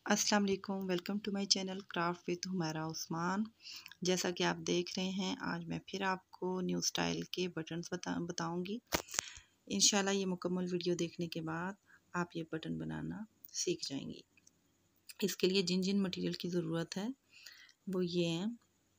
अस्सलाम वालेकुम, welcome to my channel craft with Humaira Usman. जैसा कि आप देख रहे हैं, आज मैं फिर आपको न्यू स्टाइल के बटन्स बताऊंगी। इंशाल्लाह ये मुकम्मल वीडियो देखने के बाद आप ये बटन बनाना सीख जाएंगी। इसके लिए जिन जिन मटेरियल की ज़रूरत है वो ये हैं।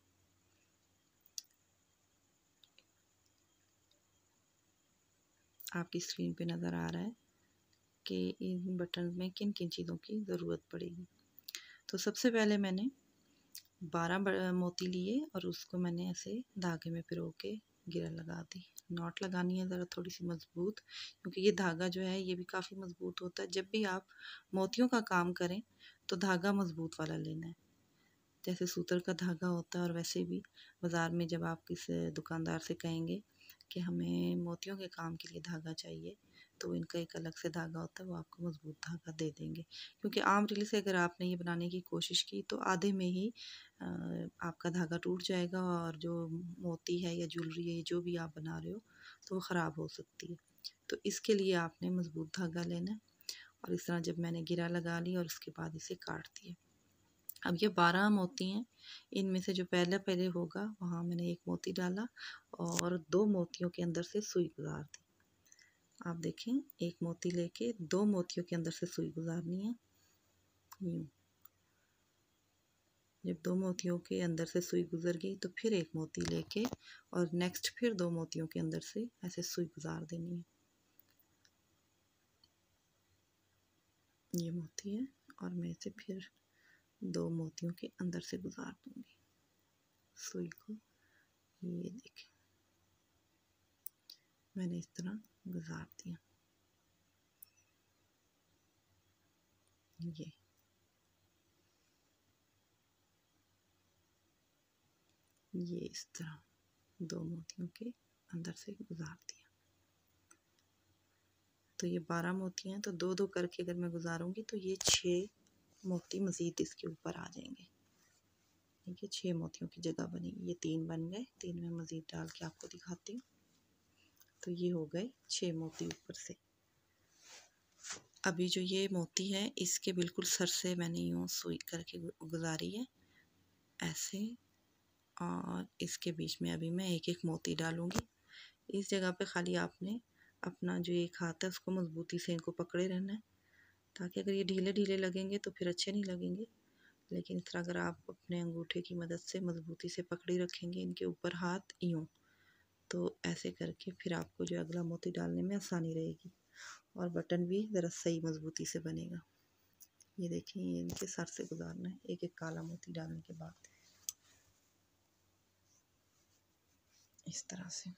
आपकी स्क्रीन पे नज़र आ रहा है कि इन बटन में किन किन चीज़ों की ज़रूरत पड़ेगी। तो सबसे पहले मैंने 12 मोती लिए और उसको मैंने ऐसे धागे में पिरो के गिरा लगा दी। नॉट लगानी है ज़रा थोड़ी सी मज़बूत, क्योंकि ये धागा जो है ये भी काफ़ी मज़बूत होता है। जब भी आप मोतियों का काम करें तो धागा मज़बूत वाला लेना है। जैसे सूतर का धागा होता है, और वैसे भी बाज़ार में जब आप किसी दुकानदार से कहेंगे कि हमें मोतियों के काम के लिए धागा चाहिए, तो इनका एक अलग से धागा होता है, वो आपको मज़बूत धागा दे देंगे। क्योंकि आम रील से अगर आपने ये बनाने की कोशिश की तो आधे में ही आपका धागा टूट जाएगा, और जो मोती है या ज्वेलरी है जो भी आप बना रहे हो तो वो ख़राब हो सकती है। तो इसके लिए आपने मज़बूत धागा लेना है। और इस तरह जब मैंने गिरा लगा ली और उसके बाद इसे काट दिया। अब ये 12 मोती हैं, इनमें से जो पहले पहले होगा वहाँ मैंने एक मोती डाला और 2 मोतियों के अंदर से सुई गुजार दी। आप देखें, एक मोती लेके 2 मोतियों के अंदर से सुई गुजारनी है। यूँ जब 2 मोतियों के अंदर से सुई गुजर गई तो फिर एक मोती लेके और नेक्स्ट फिर 2 मोतियों के अंदर से ऐसे सुई गुजार देनी है। ये मोती है और मैं इसे फिर 2 मोतियों के अंदर से गुजार दूंगी सुई को। ये देखें, मैंने इस तरह गुजार दिया। ये इस तरह 2 मोतियों के अंदर से गुजार दिया। तो ये 12 मोती हैं, तो 2-2 करके अगर मैं गुजारूंगी तो ये 6 मोती मज़ीद इसके ऊपर आ जाएंगे। देखिए 6 मोतियों की जगह बनेगी। ये 3 बन गए, 3 में मज़ीद डाल के आपको दिखाती हूँ। तो ये हो गए 6 मोती ऊपर से। अभी जो ये मोती है इसके बिल्कुल सर से मैंने यूँ सुई करके गुजारी है ऐसे, और इसके बीच में अभी मैं एक एक मोती डालूंगी। इस जगह पे खाली आपने अपना जो एक हाथ है उसको मजबूती से इनको पकड़े रहना है, ताकि अगर ये ढीले ढीले लगेंगे तो फिर अच्छे नहीं लगेंगे। लेकिन इस तरह अगर आप अपने अंगूठे की मदद से मजबूती से पकड़े रखेंगे इनके ऊपर हाथ यूँ, तो ऐसे करके फिर आपको जो अगला मोती डालने में आसानी रहेगी और बटन भी ज़रा सही मजबूती से बनेगा। ये देखिए, ये इनके सर से गुजारना है एक एक काला मोती डालने के बाद, इस तरह से।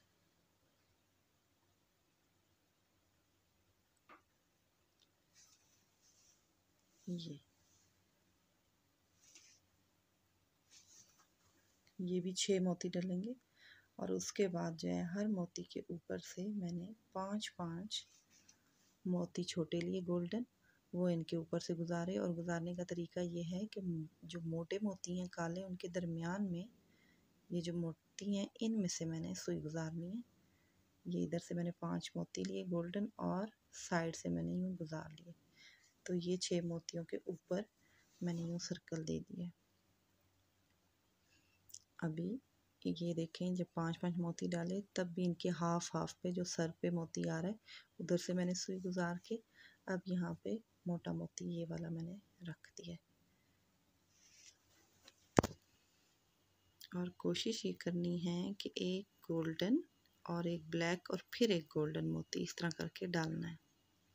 ये भी 6 मोती डलेंगे और उसके बाद जो है हर मोती के ऊपर से मैंने 5-5 मोती छोटे लिए गोल्डन, वो इनके ऊपर से गुजारे। और गुजारने का तरीका ये है कि जो मोटे मोती हैं काले, उनके दरमियान में ये जो मोती हैं इनमें से मैंने सुई गुजारनी है। ये इधर से मैंने 5 मोती लिए गोल्डन और साइड से मैंने यूँ गुजार लिए। तो ये 6 मोतियों के ऊपर मैंने यूँ सर्कल दे दिया। अभी ये देखें, जब 5-5 मोती डाले तब भी इनके हाफ हाफ पे जो सर पे मोती आ रहा है उधर से मैंने सुई गुजार के अब यहाँ पे मोटा मोती ये वाला मैंने रख दिया। और कोशिश ये करनी है कि एक गोल्डन और एक ब्लैक और फिर एक गोल्डन मोती इस तरह करके डालना है।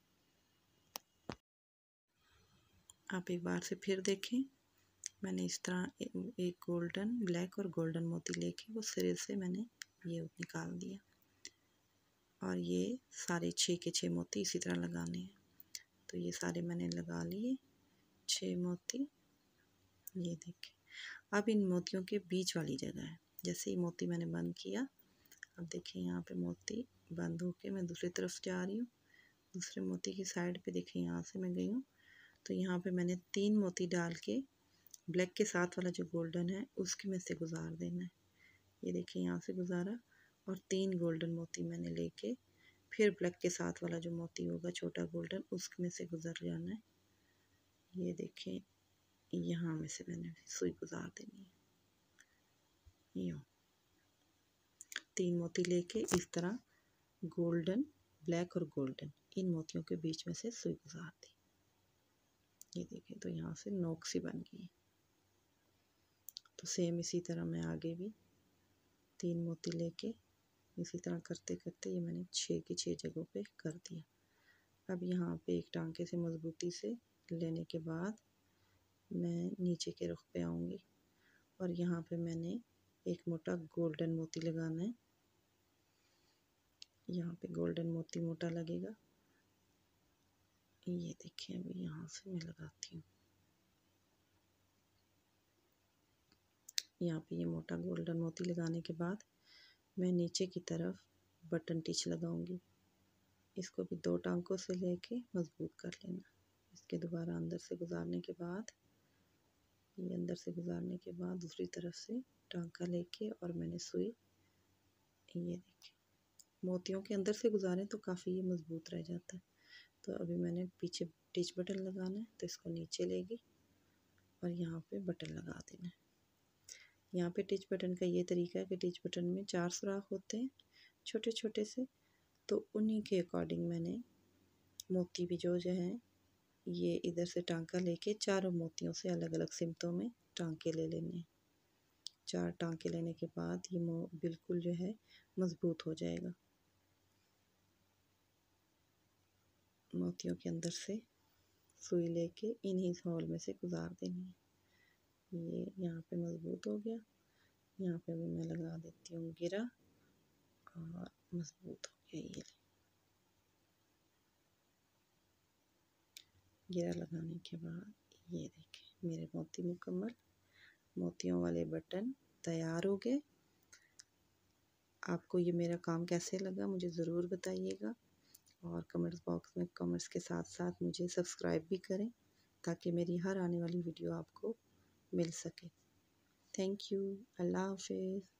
आप एक बार से फिर देखें, मैंने इस तरह एक गोल्डन ब्लैक और गोल्डन मोती लेके वो सिरे से मैंने ये निकाल दिया। और ये सारे 6 के 6 मोती इसी तरह लगाने हैं। तो ये सारे मैंने लगा लिए 6 मोती। ये देखें, अब इन मोतियों के बीच वाली जगह है, जैसे ही मोती मैंने बंद किया, अब देखिए यहाँ पे मोती बंद होके मैं दूसरी तरफ जा रही हूँ। दूसरे मोती की साइड पे देखिए यहाँ से मैं गई हूँ, तो यहाँ पे मैंने 3 मोती डाल के ब्लैक के साथ वाला जो गोल्डन है उसके में से गुजार देना है। ये देखिए यहाँ से गुजारा और 3 गोल्डन मोती मैंने लेके फिर ब्लैक के साथ वाला जो मोती होगा छोटा गोल्डन उसमें से गुजर जाना है। ये देखें, यहाँ में से मैंने सुई गुजार देनी है। यूँ 3 मोती लेके इस तरह गोल्डन, ब्लैक और गोल्डन इन मोतियों के बीच में से सुई गुजार दी। ये देखिए, तो यहाँ से नोक सी बन गई। तो सेम इसी तरह मैं आगे भी 3 मोती लेके इसी तरह करते करते ये मैंने 6 की 6 जगहों पे कर दिया। अब यहाँ पे एक टांके से मज़बूती से लेने के बाद मैं नीचे के रुख पे आऊँगी और यहाँ पे मैंने एक मोटा गोल्डन मोती लगाना है। यहाँ पे गोल्डन मोती मोटा लगेगा। ये देखिए, अभी यहाँ से मैं लगाती हूँ। यहाँ पे ये मोटा गोल्डन मोती लगाने के बाद मैं नीचे की तरफ बटन टिच लगाऊंगी। इसको भी 2 टांकों से लेके मजबूत कर लेना। इसके दोबारा अंदर से गुजारने के बाद, ये अंदर से गुजारने के बाद दूसरी तरफ से टांका लेके और मैंने सुई, ये देखिए, मोतियों के अंदर से गुजारें तो काफ़ी ये मजबूत रह जाता है। तो अभी मैंने पीछे टिच बटन लगाना है, तो इसको नीचे लेगी और यहाँ पे बटन लगा देना है। यहाँ पे टिच बटन का ये तरीका है कि टिच बटन में 4 सुराख होते हैं छोटे छोटे से, तो उन्हीं के अकॉर्डिंग मैंने मोती भी जो है ये इधर से टांका लेके चारों मोतियों से अलग अलग सिमतों में टांके ले लेने हैं। 4 टांके लेने के बाद ये बिल्कुल जो है मज़बूत हो जाएगा। मोतियों के अंदर से सुई लेके इन्हीं हॉल में से गुजार देनी है। ये यहाँ पे मज़बूत हो गया। यहाँ पे भी मैं लगा देती हूँ गिरा और मज़बूत हो गया। ये गिरा लगाने के बाद ये देखें, मेरे मोती मुकम्मल, मोतियों वाले बटन तैयार हो गए। आपको ये मेरा काम कैसे लगा मुझे ज़रूर बताइएगा और कमेंट्स बॉक्स में कमेंट्स के साथ साथ मुझे सब्सक्राइब भी करें ताकि मेरी हर आने वाली वीडियो आपको मिल सके। Thank you. अल्लाह हाफ़िज़।